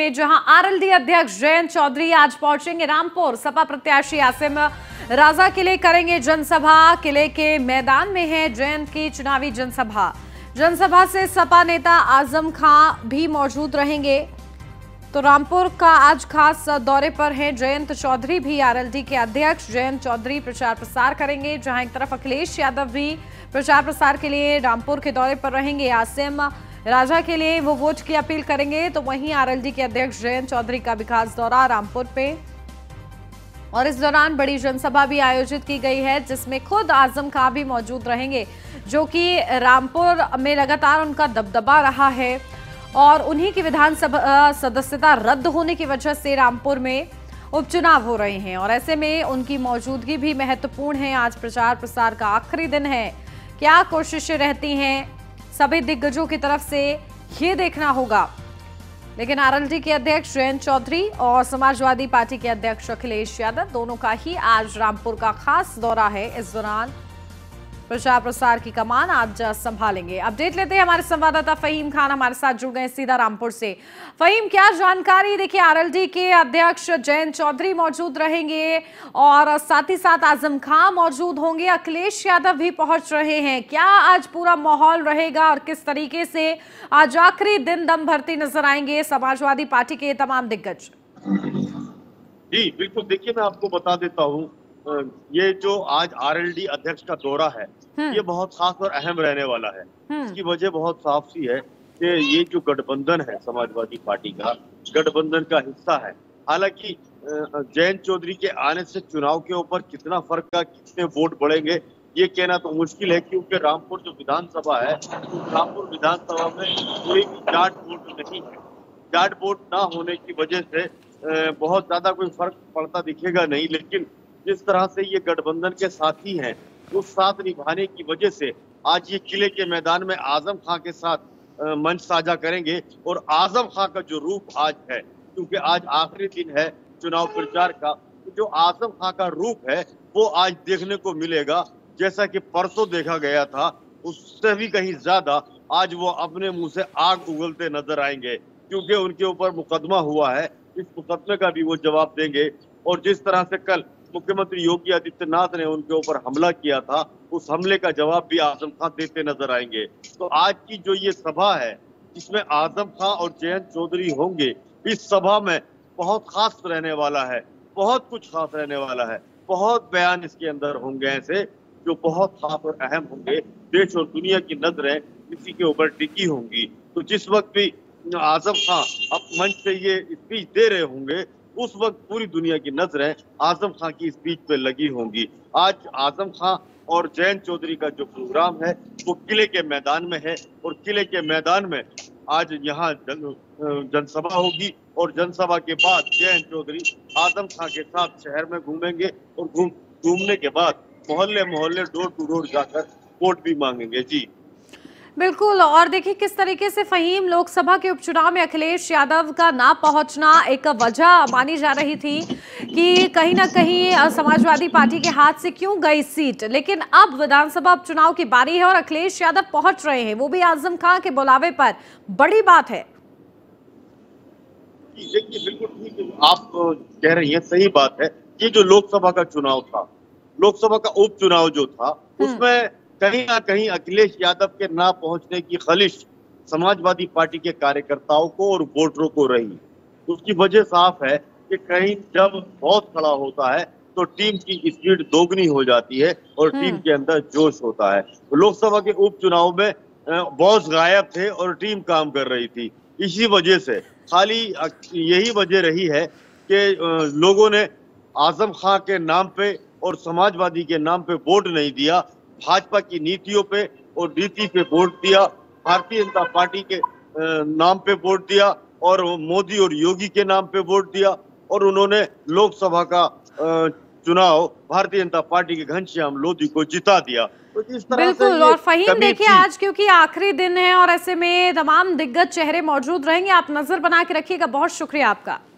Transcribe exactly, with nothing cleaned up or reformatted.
जहां आरएलडी अध्यक्ष जयंत चौधरी आज पहुंचेंगे रामपुर। सपा प्रत्याशी आसिम राजा के लिए करेंगे जनसभा। किले के मैदान में है जयंत की चुनावी जनसभा। जनसभा से सपा नेता आजम खां भी मौजूद रहेंगे। तो रामपुर का आज खास दौरे पर हैं जयंत चौधरी भी। आरएलडी के अध्यक्ष जयंत चौधरी प्रचार प्रसार करेंगे, जहां एक तरफ अखिलेश यादव भी प्रचार प्रसार के लिए रामपुर के दौरे पर रहेंगे। आसिम राजा के लिए वो वोट की अपील करेंगे, तो वहीं आरएलडी के अध्यक्ष जयंत चौधरी का भी खास दौरा रामपुर पे। और इस दौरान बड़ी जनसभा भी आयोजित की गई है, जिसमें खुद आजम खां भी मौजूद रहेंगे, जो कि रामपुर में लगातार उनका दबदबा रहा है और उन्हीं की विधानसभा सदस्यता रद्द होने की वजह से रामपुर में उपचुनाव हो रहे हैं और ऐसे में उनकी मौजूदगी भी महत्वपूर्ण है। आज प्रचार प्रसार का आखिरी दिन है। क्या कोशिशें रहती हैं सभी दिग्गजों की तरफ से, ये देखना होगा। लेकिन आरएलडी के अध्यक्ष जयंत चौधरी और समाजवादी पार्टी के अध्यक्ष अखिलेश यादव दोनों का ही आज रामपुर का खास दौरा है। इस दौरान प्रचार प्रसार की कमान आज संभालेंगे। अपडेट लेते हैं, हमारे संवाददाता फहीम खान हमारे साथ जुड़ गए सीधा रामपुर से। फहीम, क्या जानकारी? देखिए, आरएलडी के अध्यक्ष जयंत चौधरी मौजूद रहेंगे और साथ ही साथ आजम खां मौजूद होंगे, अखिलेश यादव भी पहुंच रहे हैं। क्या आज पूरा माहौल रहेगा और किस तरीके से आज आखिरी दिन दम भरती नजर आएंगे समाजवादी पार्टी के तमाम दिग्गज? जी बिल्कुल, देखिए मैं आपको बता देता हूँ, ये जो आज आरएलडी अध्यक्ष का दौरा है ये बहुत खास और अहम रहने वाला है। इसकी वजह बहुत साफ सी है कि ये जो गठबंधन है समाजवादी पार्टी का, गठबंधन का हिस्सा है। हालांकि जयंत चौधरी के आने से चुनाव के ऊपर कितना फर्क का, कितने वोट बढ़ेंगे ये कहना तो मुश्किल है, क्योंकि रामपुर जो विधानसभा है, तो रामपुर विधानसभा में कोई भी जाट वोट नहीं है। जाट वोट ना होने की वजह से बहुत ज्यादा कोई फर्क पड़ता दिखेगा नहीं, लेकिन जिस तरह से ये गठबंधन के साथी हैं, उस साथ निभाने की वजह से आज ये किले के मैदान में आजम खां के साथ मंच साझा करेंगे। और आजम खां का जो रूप आज है, क्योंकि आज आखिरी दिन है चुनाव प्रचार का, तो जो आजम खां का रूप है वो आज देखने को मिलेगा। जैसा कि परसों देखा गया था, उससे भी कहीं ज्यादा आज वो अपने मुंह से आग उगलते नजर आएंगे, क्योंकि उनके ऊपर मुकदमा हुआ है। इस मुकदमे का भी वो जवाब देंगे। और जिस तरह से कल मुख्यमंत्री योगी आदित्यनाथ ने उनके ऊपर हमला किया था, उस हमले का जवाब भी आजम खां देते नजर आएंगे। तो आज की जो ये सभा है, जिसमें आजम खां और जयंत चौधरी होंगे, इस सभा में बहुत खास रहने वाला है, बहुत कुछ खास रहने वाला है। बहुत बयान इसके अंदर होंगे ऐसे जो बहुत खास और अहम होंगे। देश और दुनिया की नजरें इसी के ऊपर टिकी होंगी। तो जिस वक्त भी आजम खां अब मंच से ये स्पीच दे रहे होंगे, उस वक्त पूरी दुनिया की नजरें आजम खां की स्पीच पे लगी होंगी। आज आजम खां और जयंत चौधरी का जो प्रोग्राम है वो किले के मैदान में है, और किले के मैदान में आज यहाँ जन, जनसभा होगी। और जनसभा के बाद जयंत चौधरी आजम खां के साथ शहर में घूमेंगे और घूम घूमने के बाद मोहल्ले मोहल्ले डोर टू डोर जाकर वोट भी मांगेंगे। जी बिल्कुल। और देखिए किस तरीके से फहीम, लोकसभा के उपचुनाव में अखिलेश यादव का ना पहुंचना एक वजह मानी जा रही थी कि कहीं ना कहीं समाजवादी पार्टी के हाथ से क्यों गई सीट, लेकिन अब विधानसभा उपचुनाव की बारी है और अखिलेश यादव पहुंच रहे हैं, वो भी आजम खां के बुलावे पर। बड़ी बात है। देखिए बिल्कुल ठीक आप कह रही हैं, सही बात है। ये जो लोकसभा का चुनाव था, लोकसभा का उपचुनाव जो था, उसमें कहीं ना कहीं अखिलेश यादव के ना पहुंचने की खलिश समाजवादी पार्टी के कार्यकर्ताओं को और वोटरों को रही। उसकी वजह साफ है कि कहीं जब बहुत खड़ा होता है तो टीम की स्पीड दोगुनी हो जाती है और टीम के अंदर जोश होता है। तो लोकसभा के उपचुनाव में बॉस गायब थे और टीम काम कर रही थी। इसी वजह से खाली यही वजह रही है कि लोगों ने आजम खां के नाम पे और समाजवादी के नाम पे वोट नहीं दिया, भाजपा की नीतियों पे और नीति पे वोट दिया, भारतीय जनता पार्टी के नाम पे वोट दिया और मोदी और योगी के नाम पे वोट दिया। और उन्होंने लोकसभा का चुनाव भारतीय जनता पार्टी के घनश्याम लोधी को जिता दिया। तो इस तरह बिल्कुल। और फहीम देखिए, आज क्योंकि आखिरी दिन है और ऐसे में तमाम दिग्गज चेहरे मौजूद रहेंगे, आप नजर बना के रखिएगा। बहुत शुक्रिया आपका।